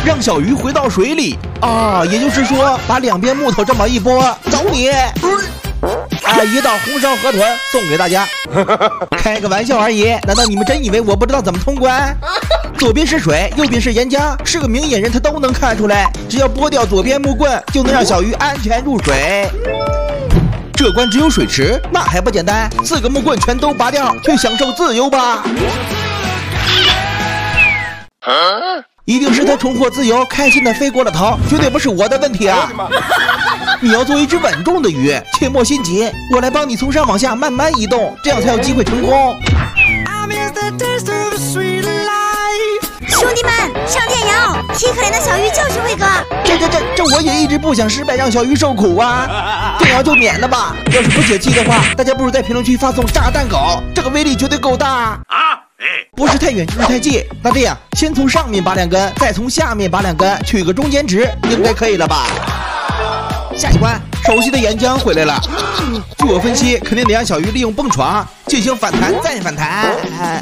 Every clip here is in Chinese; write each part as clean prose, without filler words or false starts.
让小鱼回到水里啊，也就是说把两边木头这么一拨，走你！一道红烧河豚送给大家，开个玩笑而已。难道你们真以为我不知道怎么通关？左边是水，右边是岩浆，是个明眼人他都能看出来。只要拨掉左边木棍，就能让小鱼安全入水。这关只有水池，那还不简单？4个木棍全都拔掉，去享受自由吧！一定是他重获自由，开心的飞过了头，绝对不是我的问题啊！你要做一只稳重的鱼，切莫心急，我来帮你从上往下慢慢移动，这样才有机会成功。 兄弟们，上电摇！踢可怜的小鱼就是辉哥。 这我也一直不想失败，让小鱼受苦啊！电摇就免了吧。要是不解气的话，大家不如在评论区发送炸弹狗，这个威力绝对够大啊！不是太远就是太近。那这样，先从上面拔2根，再从下面拔2根，取个中间值，应该可以了吧？下一关，熟悉的岩浆回来了。据我分析，肯定得让小鱼利用蹦床进行反弹再反弹。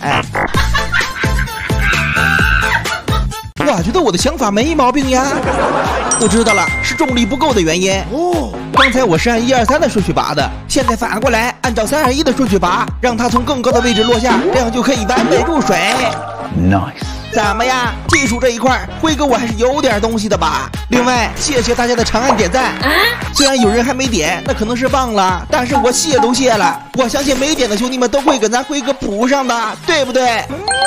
我觉得我的想法没毛病呀。我知道了，是重力不够的原因。刚才我是按1、2、3的顺序拔的，现在反过来按照3、2、1的顺序拔，让它从更高的位置落下，这样就可以完美入水。 Nice。 怎么样？技术这一块，辉哥我还是有点东西的吧。另外，谢谢大家的长按点赞。虽然有人还没点，那可能是忘了，但是我谢都谢了。我相信没点的兄弟们都会跟咱辉哥补上的，对不对？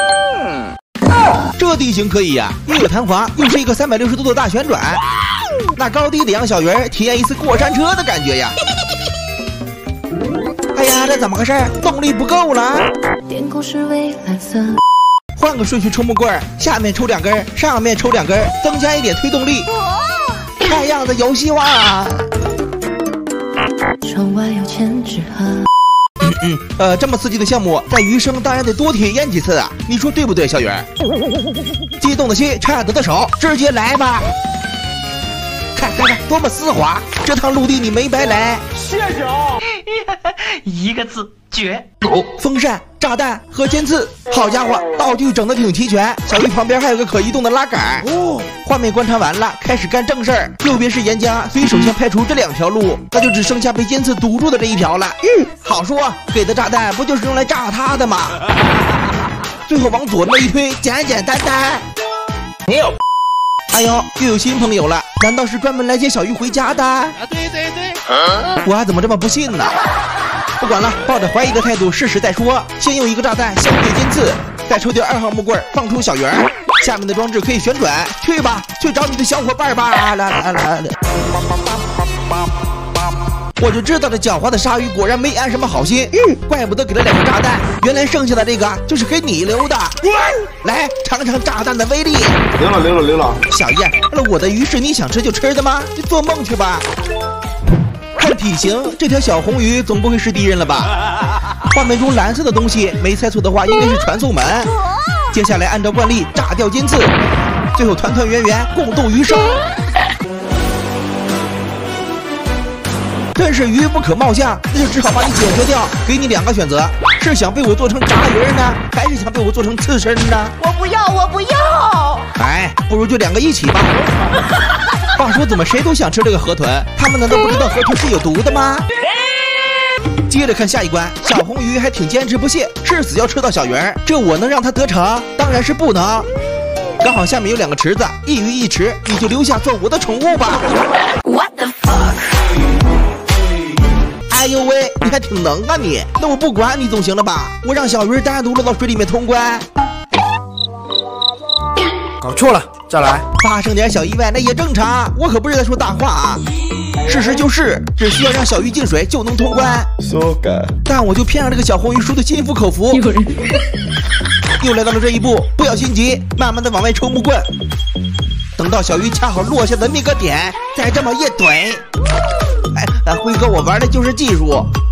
这地形可以呀，又有弹滑，又是一个360度的大旋转，那高低得让小鱼儿体验一次过山车的感觉呀。哎呀，这怎么回事？动力不够了。 天空是蔚蓝色。 换个顺序抽木棍，下面抽2根，上面抽2根，增加一点推动力。看样子有希望啊！ 窗外有千纸鹤。 这么刺激的项目，在余生当然得多体验几次啊！你说对不对，小鱼儿？激动的心，颤抖的手，直接来吧！看，多么丝滑！这趟陆地你没白来。 谢谢啊！一个字，绝！ 风扇、炸弹和尖刺，好家伙，道具整得挺齐全。小鱼旁边还有个可移动的拉杆。画面观察完了，开始干正事儿。右边是岩浆，所以首先排除这2条路，那就只剩下被尖刺堵住的这一条了。好说，给的炸弹不就是用来炸它的吗？最后往左那么一推，简简单单。哎呦，又有新朋友了，难道是专门来接小鱼回家的？对。我还怎么这么不信呢？不管了，抱着怀疑的态度试试再说。先用一个炸弹消灭尖刺，再抽掉2号木棍，放出小鱼儿。下面的装置可以旋转，去吧，去找你的小伙伴吧！来。我就知道这狡猾的鲨鱼果然没安什么好心，怪不得给了2个炸弹，原来剩下的这个就是给你留的。来尝尝炸弹的威力。 溜了。 小燕，我的鱼是你想吃就吃的吗？你做梦去吧！看体型，这条小红鱼总不会是敌人了吧？画面中蓝色的东西，没猜错的话，应该是传送门。接下来按照惯例炸掉尖刺，最后团团圆圆共度余生。真是鱼不可貌相，那就只好把你解决掉。给你2个选择，是想被我做成炸鱼呢，还是想被我做成刺身呢？ 我不要！ 不如就2个一起吧。话说，怎么谁都想吃这个河豚？他们难道不知道河豚是有毒的吗？接着看下一关，小红鱼还挺坚持不懈，誓死要吃到小鱼儿。这我能让它得逞？当然是不能。刚好下面有2个池子，一鱼一池，你就留下做我的宠物吧。 What the fuck？ 哎呦喂，你还挺能啊你！那我不管你总行了吧？我让小鱼单独落到水里面通关。 搞错了，再来。 发生点小意外那也正常，我可不是在说大话啊。事实就是，只需要让小鱼进水就能通关。但我就偏让这个小红鱼输得心服口服。又来到了这一步，不要心急，慢慢的往外抽木棍，等到小鱼恰好落下的那个点，再这么一怼。辉哥，我玩的就是技术，